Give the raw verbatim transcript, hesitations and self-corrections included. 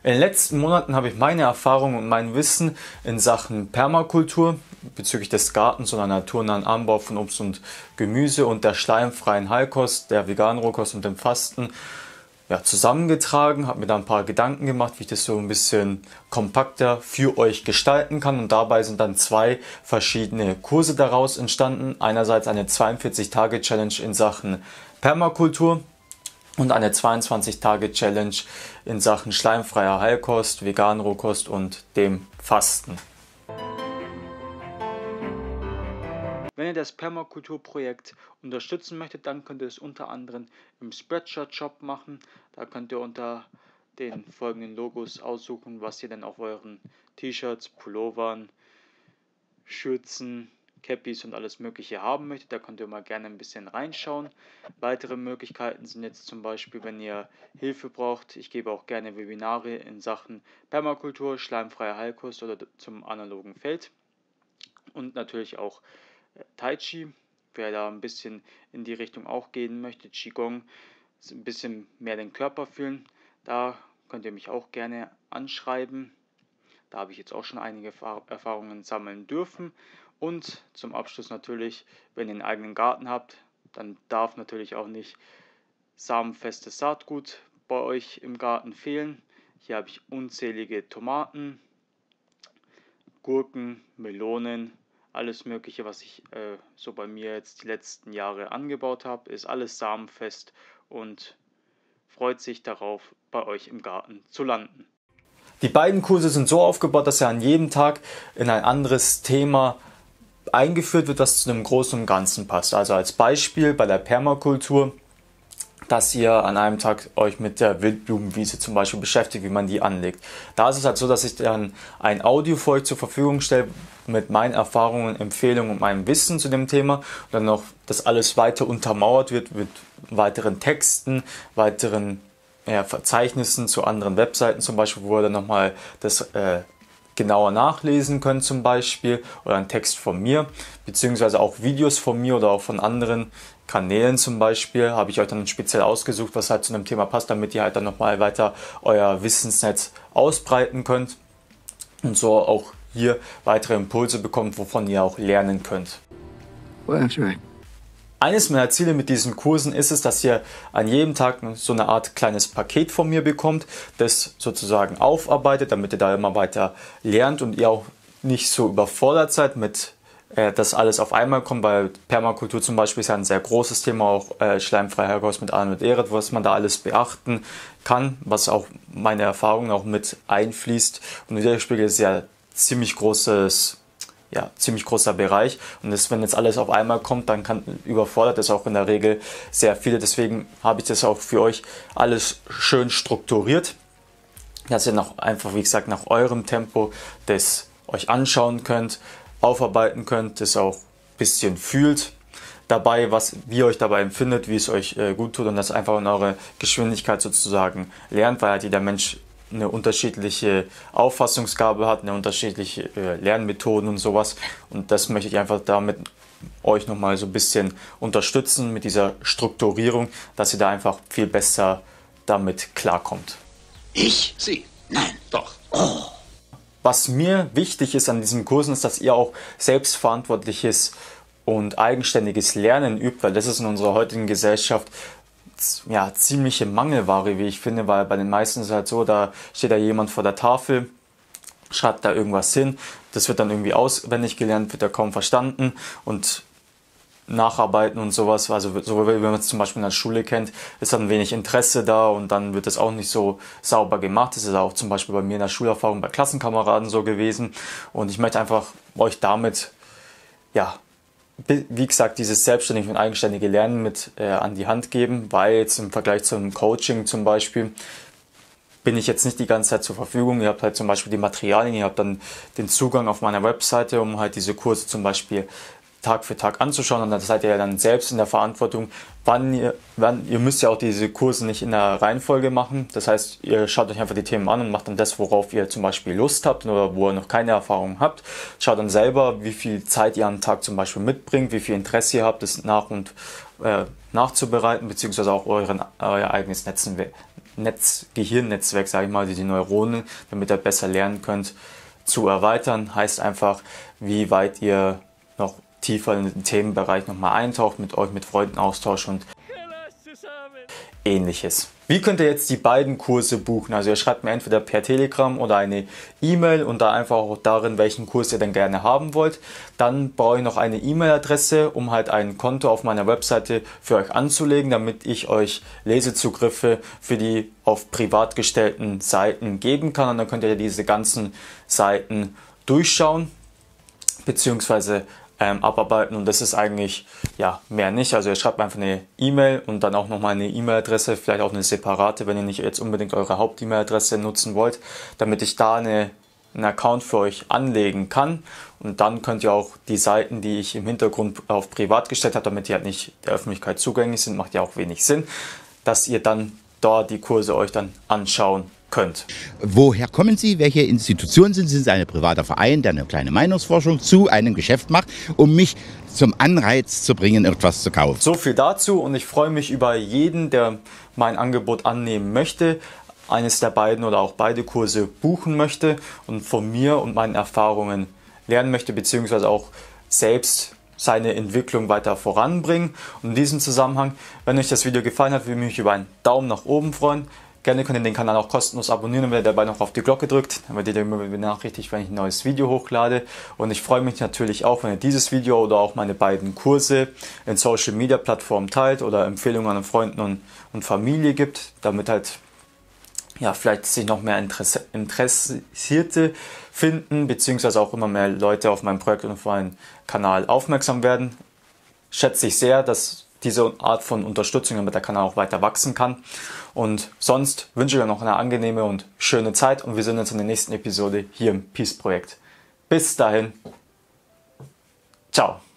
In den letzten Monaten habe ich meine Erfahrungen und mein Wissen in Sachen Permakultur bezüglich des Gartens und der naturnahen Anbau von Obst und Gemüse und der schleimfreien Heilkost, der veganen Rohkost und dem Fasten ja, zusammengetragen, habe mir da ein paar Gedanken gemacht, wie ich das so ein bisschen kompakter für euch gestalten kann, und dabei sind dann zwei verschiedene Kurse daraus entstanden. Einerseits eine zweiundvierzig Tage Challenge in Sachen Permakultur und eine zweiundzwanzig Tage Challenge in Sachen schleimfreier Heilkost, veganen Rohkost und dem Fasten. Wenn ihr das Permakulturprojekt unterstützen möchtet, dann könnt ihr es unter anderem im Spreadshirt-Shop machen. Da könnt ihr unter den folgenden Logos aussuchen, was ihr denn auf euren T-Shirts, Pullovern, Schürzen, Cappies und alles mögliche haben möchtet. Da könnt ihr mal gerne ein bisschen reinschauen. Weitere Möglichkeiten sind jetzt zum Beispiel, wenn ihr Hilfe braucht. Ich gebe auch gerne Webinare in Sachen Permakultur, schleimfreie Heilkost oder zum analogen Feld. Und natürlich auch Tai Chi, wer da ein bisschen in die Richtung auch gehen möchte. Qigong, ein bisschen mehr den Körper fühlen. Da könnt ihr mich auch gerne anschreiben. Da habe ich jetzt auch schon einige Erfahrungen sammeln dürfen. Und zum Abschluss natürlich, wenn ihr einen eigenen Garten habt, dann darf natürlich auch nicht samenfestes Saatgut bei euch im Garten fehlen. Hier habe ich unzählige Tomaten, Gurken, Melonen, alles Mögliche, was ich äh, so bei mir jetzt die letzten Jahre angebaut habe, ist alles samenfest und freut sich darauf, bei euch im Garten zu landen. Die beiden Kurse sind so aufgebaut, dass er an jedem Tag in ein anderes Thema eingeführt wird, das zu dem Großen und Ganzen passt. Also als Beispiel bei der Permakultur, dass ihr an einem Tag euch mit der Wildblumenwiese zum Beispiel beschäftigt, wie man die anlegt. Da ist es halt so, dass ich dann ein Audio für euch zur Verfügung stelle mit meinen Erfahrungen, Empfehlungen und meinem Wissen zu dem Thema. Und dann noch das alles weiter untermauert wird mit weiteren Texten, weiteren ja, Verzeichnissen zu anderen Webseiten zum Beispiel, wo ihr dann nochmal das äh, genauer nachlesen könnt zum Beispiel, oder ein Text von mir, beziehungsweise auch Videos von mir oder auch von anderen Kanälen zum Beispiel, habe ich euch dann speziell ausgesucht, was halt zu einem Thema passt, damit ihr halt dann nochmal weiter euer Wissensnetz ausbreiten könnt und so auch hier weitere Impulse bekommt, wovon ihr auch lernen könnt. Well, that's right. Eines meiner Ziele mit diesen Kursen ist es, dass ihr an jedem Tag so eine Art kleines Paket von mir bekommt, das sozusagen aufarbeitet, damit ihr da immer weiter lernt und ihr auch nicht so überfordert seid mit äh, dass alles auf einmal kommt, weil Permakultur zum Beispiel ist ja ein sehr großes Thema, auch äh, schleimfreie Heilkost mit Arnold Ehret, was man da alles beachten kann, was auch meine Erfahrungen auch mit einfließt, und dieser Spiegel ist ja ziemlich großes Ja, ziemlich großer Bereich, und das, wenn jetzt alles auf einmal kommt, dann kann, überfordert das auch in der Regel sehr viele. Deswegen habe ich das auch für euch alles schön strukturiert, dass ihr noch einfach, wie gesagt, nach eurem Tempo das euch anschauen könnt, aufarbeiten könnt, das auch ein bisschen fühlt dabei, was, wie ihr euch dabei empfindet, wie es euch äh, gut tut, und das einfach in eure Geschwindigkeit sozusagen lernt, weil halt jeder Mensch eine unterschiedliche Auffassungsgabe hat, eine unterschiedliche äh, Lernmethoden und sowas. Und das möchte ich einfach damit euch nochmal so ein bisschen unterstützen mit dieser Strukturierung, dass ihr da einfach viel besser damit klarkommt. Ich? Sie? Nein. Doch. Oh. Was mir wichtig ist an diesen Kursen, ist, dass ihr auch selbstverantwortliches und eigenständiges Lernen übt, weil das ist in unserer heutigen Gesellschaft ja, ziemliche Mangelware, wie ich finde, weil bei den meisten ist es halt so, da steht da jemand vor der Tafel, schreibt da irgendwas hin, das wird dann irgendwie auswendig gelernt, wird ja kaum verstanden, und nacharbeiten und sowas, also so wie man es zum Beispiel in der Schule kennt, ist dann wenig Interesse da, und dann wird das auch nicht so sauber gemacht. Das ist auch zum Beispiel bei mir in der Schulerfahrung bei Klassenkameraden so gewesen, und ich möchte einfach euch damit, ja, wie gesagt, dieses selbstständige und eigenständige Lernen mit äh, an die Hand geben, weil jetzt im Vergleich zum Coaching zum Beispiel bin ich jetzt nicht die ganze Zeit zur Verfügung. Ihr habt halt zum Beispiel die Materialien, ihr habt dann den Zugang auf meiner Webseite, um halt diese Kurse zum Beispiel Tag für Tag anzuschauen, und dann seid ihr ja dann selbst in der Verantwortung, wann ihr, wann, ihr müsst ja auch diese Kurse nicht in der Reihenfolge machen, das heißt, ihr schaut euch einfach die Themen an und macht dann das, worauf ihr zum Beispiel Lust habt oder wo ihr noch keine Erfahrung habt, schaut dann selber, wie viel Zeit ihr am Tag zum Beispiel mitbringt, wie viel Interesse ihr habt, das nach und äh, nachzubereiten, beziehungsweise auch euren, euer eigenes Netzen, Netz, Gehirnnetzwerk, sage ich mal, die Neuronen, damit ihr besser lernen könnt, zu erweitern. Heißt einfach, wie weit ihr noch tiefer in den Themenbereich nochmal eintaucht, mit euch, mit Freunden austauscht und Ähnliches. Wie könnt ihr jetzt die beiden Kurse buchen? Also ihr schreibt mir entweder per Telegram oder eine E-Mail und da einfach auch darin, welchen Kurs ihr denn gerne haben wollt. Dann brauche ich noch eine E-Mail-Adresse, um halt ein Konto auf meiner Webseite für euch anzulegen, damit ich euch Lesezugriffe für die auf privat gestellten Seiten geben kann. Und dann könnt ihr diese ganzen Seiten durchschauen beziehungsweise Ähm, abarbeiten und das ist eigentlich ja mehr nicht. Also ihr schreibt einfach eine E-Mail und dann auch nochmal eine E-Mail-Adresse, vielleicht auch eine separate, wenn ihr nicht jetzt unbedingt eure Haupt-E-Mail-Adresse nutzen wollt, damit ich da eine, einen Account für euch anlegen kann und dann könnt ihr auch die Seiten, die ich im Hintergrund auf privat gestellt habe, damit die halt nicht der Öffentlichkeit zugänglich sind, macht ja auch wenig Sinn, dass ihr dann dort die Kurse euch dann anschauen könnt. Woher kommen Sie? Welche Institution sind Sie? Sind Sie ein privater Verein, der eine kleine Meinungsforschung zu einem Geschäft macht, um mich zum Anreiz zu bringen, etwas zu kaufen? So viel dazu und ich freue mich über jeden, der mein Angebot annehmen möchte, eines der beiden oder auch beide Kurse buchen möchte und von mir und meinen Erfahrungen lernen möchte, beziehungsweise auch selbst seine Entwicklung weiter voranbringen. Und in diesem Zusammenhang, wenn euch das Video gefallen hat, würde ich mich über einen Daumen nach oben freuen. Gerne könnt ihr den Kanal auch kostenlos abonnieren und wenn ihr dabei noch auf die Glocke drückt, dann werdet ihr immer benachrichtigt, wenn ich ein neues Video hochlade. Und ich freue mich natürlich auch, wenn ihr dieses Video oder auch meine beiden Kurse in Social Media Plattformen teilt oder Empfehlungen an Freunden und, und Familie gibt, damit halt ja vielleicht sich noch mehr Interesse, Interessierte finden, beziehungsweise auch immer mehr Leute auf mein Projekt und auf meinen Kanal aufmerksam werden. Schätze ich sehr, dass diese Art von Unterstützung, damit der Kanal auch weiter wachsen kann. Und sonst wünsche ich euch noch eine angenehme und schöne Zeit und wir sehen uns in der nächsten Episode hier im Peace Projekt. Bis dahin. Ciao.